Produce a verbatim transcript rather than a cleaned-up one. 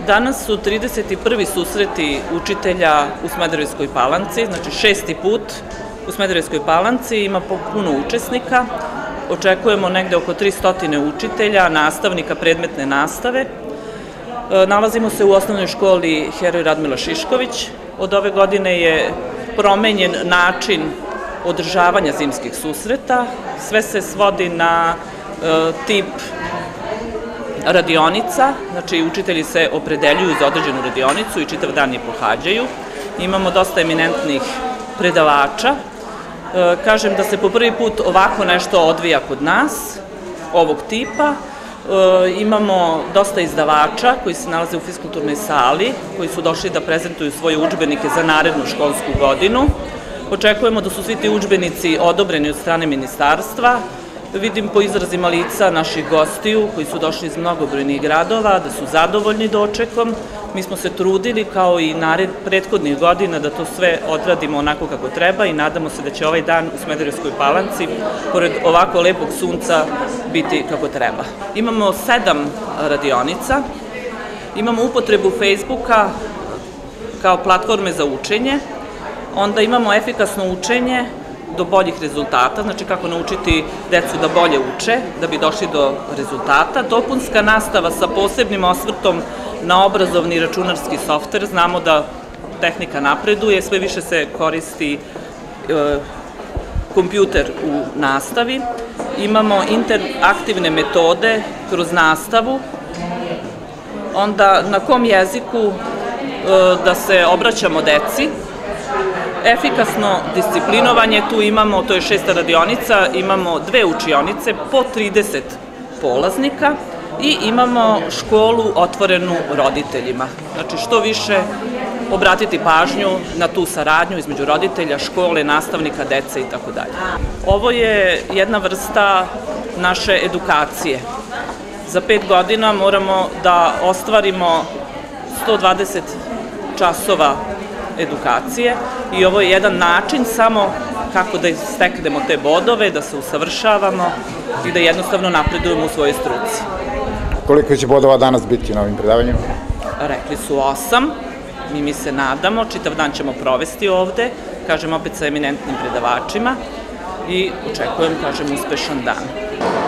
Danas su trideset prvi susreti učitelja u Smederevskoj Palanci, znači šesti put u Smederevskoj Palanci, ima puno učesnika, očekujemo negde oko tristo učitelja, nastavnika predmetne nastave. Nalazimo se u osnovnoj školi Heroj Radmila Šišković. Od ove godine je promenjen način održavanja zimskih susreta, sve se svodi na tip radionica, znači učitelji se opredeljuju za određenu radionicu i čitav dan je pohađaju. Imamo dosta eminentnih predavača. Kažem da se po prvi put ovako nešto odvija kod nas, ovog tipa. Imamo dosta izdavača koji se nalaze u fiskulturnoj sali, koji su došli da prezentuju svoje udžbenike za narednu školsku godinu. Očekujemo da su svi ti udžbenici odobreni od strane ministarstva. Vidim po izrazima lica naših gostiju koji su došli iz mnogobrojnih gradova, da su zadovoljni dočekom. Mi smo se trudili kao i nared prethodnih godina da to sve odradimo onako kako treba i nadamo se da će ovaj dan u Smederevskoj Palanci, pored ovako lepog sunca, biti kako treba. Imamo sedam radionica, imamo upotrebu Facebooka kao platforme za učenje, onda imamo efikasno učenje do boljih rezultata, znači kako naučiti decu da bolje uče, da bi došli do rezultata. Dopunska nastava sa posebnim osvrtom na obrazovni računarski softver. Znamo da tehnika napreduje, sve više se koristi kompjuter u nastavi. Imamo interaktivne metode kroz nastavu. Onda na kom jeziku da se obraćamo deci. Efikasno disciplinovanje, tu imamo, to je šesta radionica, imamo dve učionice po trideset polaznika i imamo školu otvorenu roditeljima. Znači što više obratiti pažnju na tu saradnju između roditelja, škole, nastavnika, dece i tako dalje. Ovo je jedna vrsta naše edukacije. Za pet godina moramo da ostvarimo sto dvadeset časova edukacije i ovo je jedan način samo kako da steknemo te bodove, da se usavršavamo i da jednostavno napredujemo u svojoj struci. Koliko će bodova danas biti na ovim predavanjima? Rekli su osam, mi mi se nadamo, čitav dan ćemo provesti ovde, kažem opet sa eminentnim predavačima i očekujem, kažem, uspešan dan.